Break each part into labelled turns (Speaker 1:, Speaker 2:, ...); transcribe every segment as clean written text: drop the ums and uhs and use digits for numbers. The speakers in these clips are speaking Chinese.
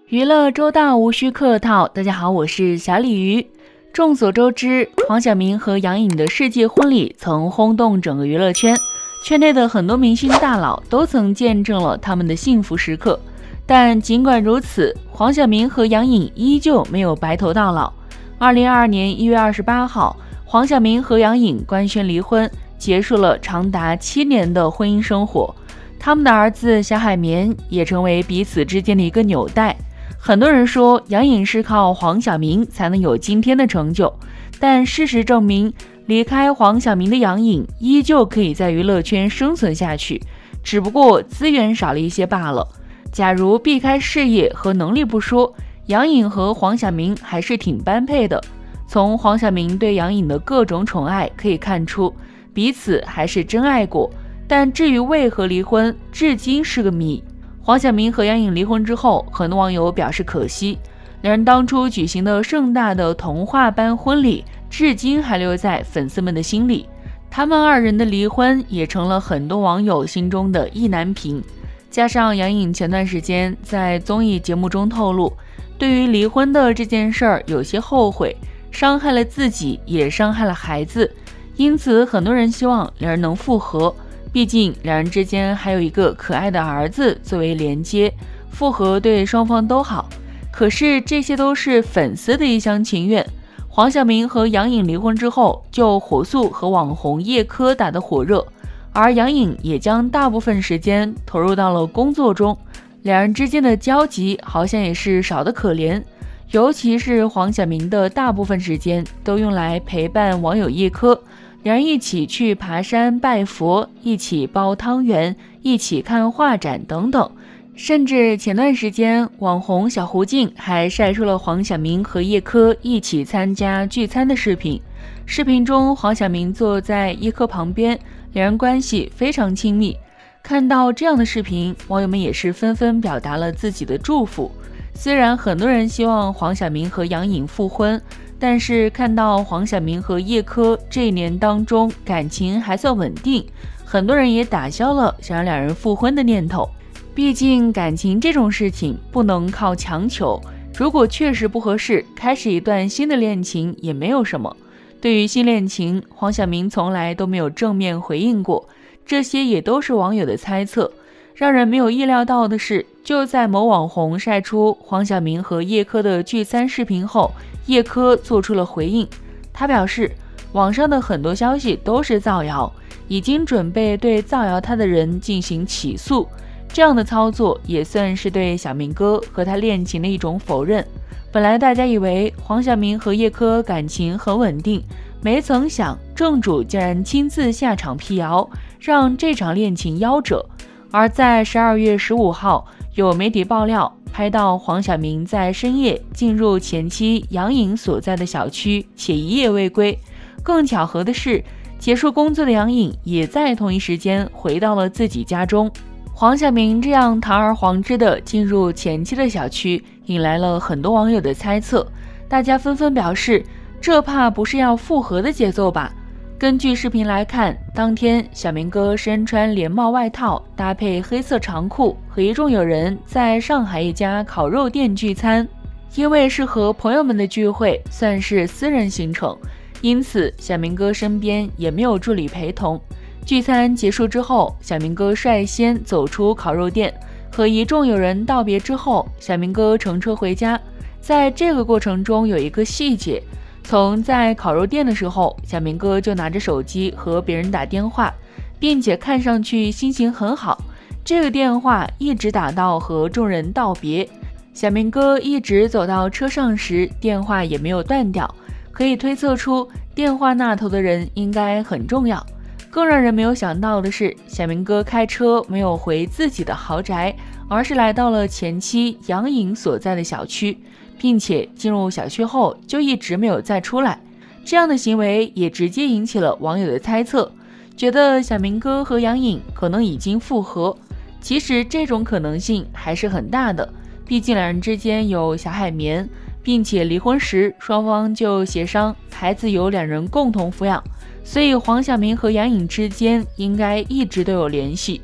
Speaker 1: 娱乐周到无需客套，大家好，我是小鲤鱼。众所周知，黄晓明和杨颖的世纪婚礼曾轰动整个娱乐圈，圈内的很多明星大佬都曾见证了他们的幸福时刻。但尽管如此，黄晓明和杨颖依旧没有白头到老。2022年1月28号，黄晓明和杨颖官宣离婚，结束了长达7年的婚姻生活。他们的儿子小海绵也成为彼此之间的一个纽带。很多人说杨颖是靠黄晓明才能有今天的成就，但事实证明，离开黄晓明的杨颖依旧可以在娱乐圈生存下去，只不过资源少了一些罢了。假如避开事业和能力不说，杨颖和黄晓明还是挺般配的。从黄晓明对杨颖的各种宠爱可以看出，彼此还是真爱过。但至于为何离婚，至今是个谜。黄晓明和杨颖离婚之后，很多网友表示可惜，两人当初举行的盛大的童话般婚礼，至今还留在粉丝们的心里。他们二人的离婚也成了很多网友心中的意难平。加上杨颖前段时间在综艺节目中透露，对于离婚的这件事儿有些后悔，伤害了自己，也伤害了孩子，因此很多人希望两人能复合。毕竟两人之间还有一个可爱的儿子作为连接，复合对双方都好。可是这些都是粉丝的一厢情愿。黄晓明和杨颖离婚之后，就火速和网红叶柯打得火热，而杨颖也将大部分时间投入到了工作中，两人之间的交集好像也是少得可怜。尤其是黄晓明的大部分时间都用来陪伴网友叶柯，两人一起去爬山拜佛，一起煲汤圆，一起看画展等等。甚至前段时间，网红小胡静还晒出了黄晓明和叶柯一起参加聚餐的视频。视频中，黄晓明坐在叶柯旁边，两人关系非常亲密。看到这样的视频，网友们也是纷纷表达了自己的祝福。虽然很多人希望黄晓明和杨颖复婚，但是看到黄晓明和叶柯这一年当中感情还算稳定，很多人也打消了想让两人复婚的念头。毕竟感情这种事情不能靠强求，如果确实不合适，开始一段新的恋情也没有什么。对于新恋情，黄晓明从来都没有正面回应过，这些也都是网友的猜测。让人没有意料到的是，就在某网红晒出黄晓明和叶柯的聚餐视频后，叶柯做出了回应。他表示，网上的很多消息都是造谣，已经准备对造谣他的人进行起诉。这样的操作也算是对小明哥和他恋情的一种否认。本来大家以为黄晓明和叶柯感情很稳定，没曾想正主竟然亲自下场辟谣，让这场恋情夭折。而在12月15号，有媒体爆料拍到黄晓明在深夜进入前妻杨颖所在的小区，且一夜未归。更巧合的是，结束工作的杨颖也在同一时间回到了自己家中。黄晓明这样堂而皇之的进入前妻的小区，引来了很多网友的猜测。大家纷纷表示，这怕不是要复合的节奏吧？根据视频来看，当天小明哥身穿连帽外套，搭配黑色长裤，和一众友人在上海一家烤肉店聚餐。因为是和朋友们的聚会，算是私人行程，因此小明哥身边也没有助理陪同。聚餐结束之后，小明哥率先走出烤肉店，和一众友人道别之后，小明哥乘车回家。在这个过程中有一个细节，从在烤肉店的时候，小明哥就拿着手机和别人打电话，并且看上去心情很好。这个电话一直打到和众人道别，小明哥一直走到车上时，电话也没有断掉，可以推测出电话那头的人应该很重要。更让人没有想到的是，小明哥开车没有回自己的豪宅，而是来到了前妻杨颖所在的小区，并且进入小区后就一直没有再出来。这样的行为也直接引起了网友的猜测，觉得小明哥和杨颖可能已经复合。其实这种可能性还是很大的，毕竟两人之间有小海绵，并且离婚时双方就协商孩子由两人共同抚养，所以黄晓明和杨颖之间应该一直都有联系。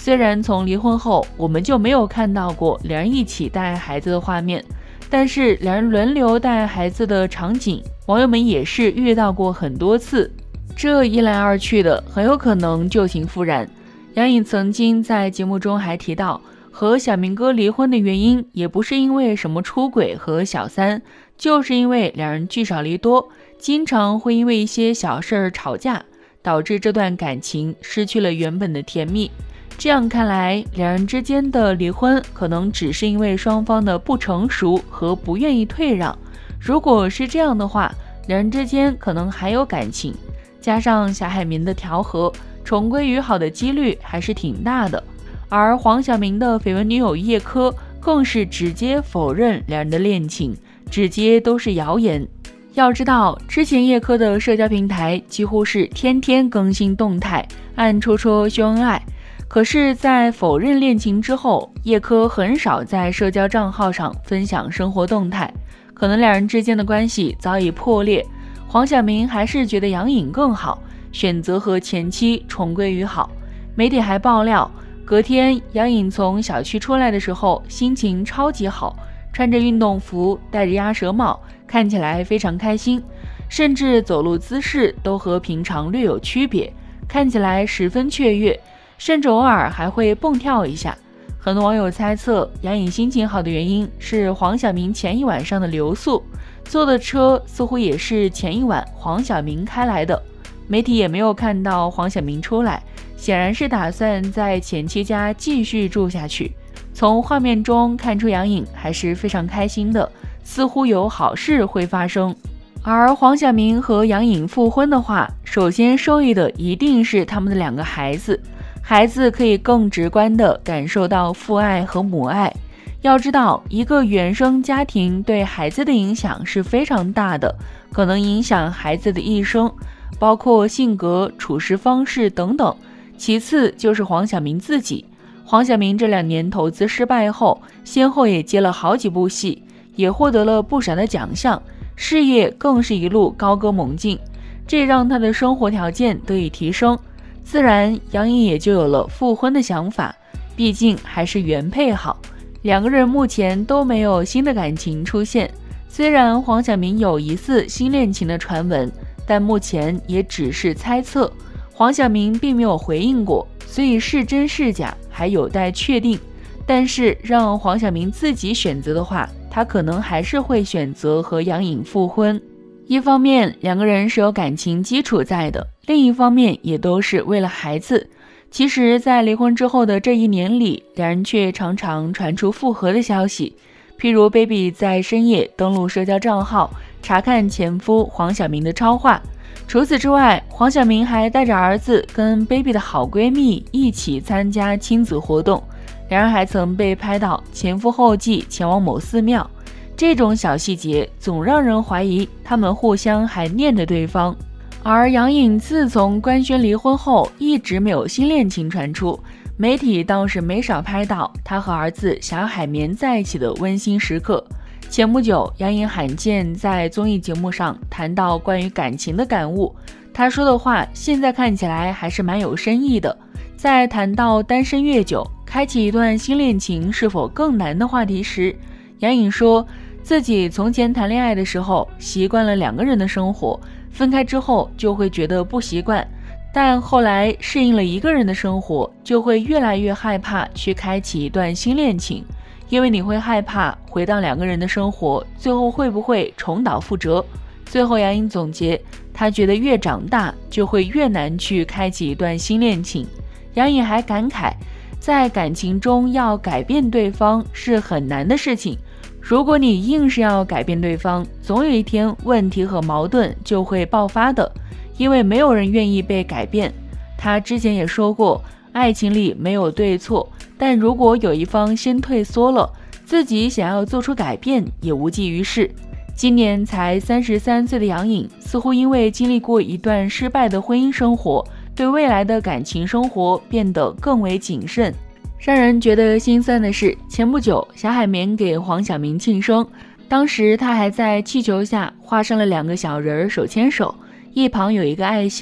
Speaker 1: 虽然从离婚后我们就没有看到过两人一起带孩子的画面，但是两人轮流带孩子的场景，网友们也是遇到过很多次。这一来二去的，很有可能旧情复燃。杨颖曾经在节目中还提到，和小明哥离婚的原因也不是因为什么出轨和小三，就是因为两人聚少离多，经常会因为一些小事儿吵架，导致这段感情失去了原本的甜蜜。这样看来，两人之间的离婚可能只是因为双方的不成熟和不愿意退让。如果是这样的话，两人之间可能还有感情，加上夏海绵的调和，重归于好的几率还是挺大的。而黄晓明的绯闻女友叶珂更是直接否认两人的恋情，直接都是谣言。要知道，之前叶珂的社交平台几乎是天天更新动态，暗戳戳秀恩爱。可是在否认恋情之后，叶珂很少在社交账号上分享生活动态，可能两人之间的关系早已破裂。黄晓明还是觉得杨颖更好，选择和前妻重归于好。媒体还爆料，隔天杨颖从小区出来的时候心情超级好，穿着运动服，戴着鸭舌帽，看起来非常开心，甚至走路姿势都和平常略有区别，看起来十分雀跃，甚至偶尔还会蹦跳一下。很多网友猜测，杨颖心情好的原因是黄晓明前一晚上的留宿，坐的车似乎也是前一晚黄晓明开来的。媒体也没有看到黄晓明出来，显然是打算在前妻家继续住下去。从画面中看出杨颖还是非常开心的，似乎有好事会发生。而黄晓明和杨颖复婚的话，首先受益的一定是他们的两个孩子，孩子可以更直观地感受到父爱和母爱。要知道，一个原生家庭对孩子的影响是非常大的，可能影响孩子的一生，包括性格、处事方式等等。其次就是黄晓明自己，黄晓明这2年投资失败后，先后也接了好几部戏，也获得了不少的奖项，事业更是一路高歌猛进，这让他的生活条件得以提升，自然杨颖也就有了复婚的想法，毕竟还是原配好。两个人目前都没有新的感情出现，虽然黄晓明有疑似新恋情的传闻，但目前也只是猜测，黄晓明并没有回应过，所以是真是假还有待确定。但是让黄晓明自己选择的话，他可能还是会选择和杨颖复婚。一方面两个人是有感情基础在的，另一方面也都是为了孩子。其实在离婚之后的这1年里，两人却常常传出复合的消息，譬如 Baby 在深夜登录社交账号查看前夫黄晓明的超话。除此之外，黄晓明还带着儿子跟 Baby 的好闺蜜一起参加亲子活动，两人还曾被拍到前赴后继前往某寺庙。这种小细节总让人怀疑他们互相还念着对方。而杨颖自从官宣离婚后一直没有新恋情传出，媒体倒是没少拍到她和儿子小海绵在一起的温馨时刻。前不久，杨颖罕见在综艺节目上谈到关于感情的感悟，她说的话现在看起来还是蛮有深意的。在谈到单身越久，开启一段新恋情是否更难的话题时，杨颖说自己从前谈恋爱的时候习惯了2个人的生活，分开之后就会觉得不习惯，但后来适应了1个人的生活，就会越来越害怕去开启一段新恋情，因为你会害怕回到2个人的生活，最后会不会重蹈覆辙。最后杨颖总结，她觉得越长大就会越难去开启一段新恋情。杨颖还感慨，在感情中要改变对方是很难的事情，如果你硬是要改变对方，总有一天问题和矛盾就会爆发的，因为没有人愿意被改变。他之前也说过，爱情里没有对错，但如果有一方先退缩了，自己想要做出改变也无济于事。今年才33岁的杨颖，似乎因为经历过一段失败的婚姻生活，对未来的感情生活变得更为谨慎。让人觉得心酸的是，前不久小海绵给黄晓明庆生，当时他还在气球下画上了2个小人手牵手，一旁有一个爱心，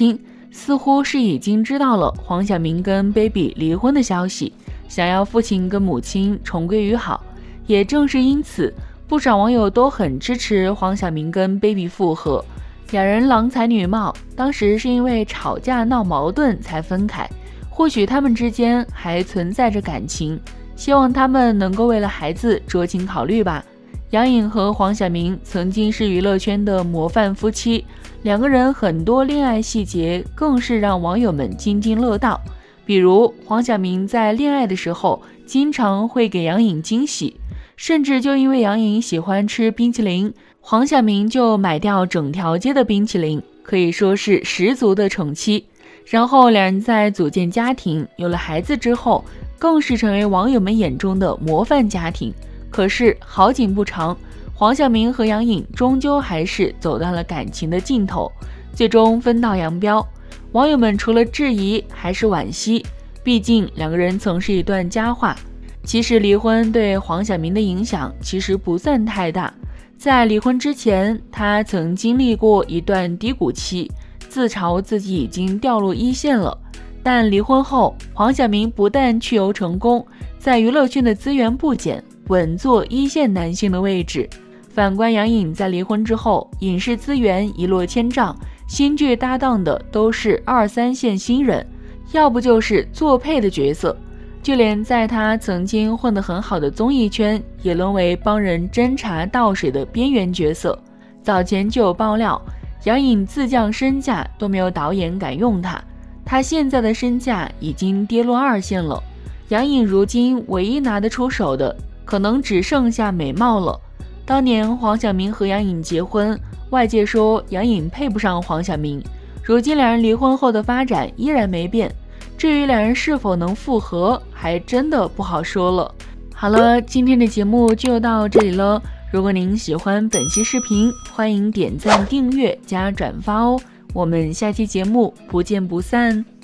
Speaker 1: 似乎是已经知道了黄晓明跟 baby 离婚的消息，想要父亲跟母亲重归于好。也正是因此，不少网友都很支持黄晓明跟 baby 复合。两人郎才女貌，当时是因为吵架闹矛盾才分开，或许他们之间还存在着感情，希望他们能够为了孩子酌情考虑吧。杨颖和黄晓明曾经是娱乐圈的模范夫妻，两个人很多恋爱细节更是让网友们津津乐道。比如黄晓明在恋爱的时候经常会给杨颖惊喜，甚至就因为杨颖喜欢吃冰淇淋，黄晓明就买掉整条街的冰淇淋，可以说是十足的宠妻。然后两人在组建家庭，有了孩子之后，更是成为网友们眼中的模范家庭。可是好景不长，黄晓明和杨颖终究还是走到了感情的尽头，最终分道扬镳。网友们除了质疑还是惋惜，毕竟两个人曾是一段佳话。其实离婚对黄晓明的影响其实不算太大，在离婚之前，他曾经历过一段低谷期，自嘲自己已经掉落一线了。但离婚后，黄晓明不但去油成功，在娱乐圈的资源不减，稳坐一线男星的位置。反观杨颖在离婚之后，影视资源一落千丈，新剧搭档的都是2、3线新人，要不就是做配的角色。就连在他曾经混得很好的综艺圈，也沦为帮人斟茶倒水的边缘角色。早前就有爆料，杨颖自降身价都没有导演敢用她，她现在的身价已经跌落2线了。杨颖如今唯一拿得出手的，可能只剩下美貌了。当年黄晓明和杨颖结婚，外界说杨颖配不上黄晓明，如今两人离婚后的发展依然没变。至于两人是否能复合，还真的不好说了。好了，今天的节目就到这里了。如果您喜欢本期视频，欢迎点赞、订阅加转发哦。我们下期节目不见不散。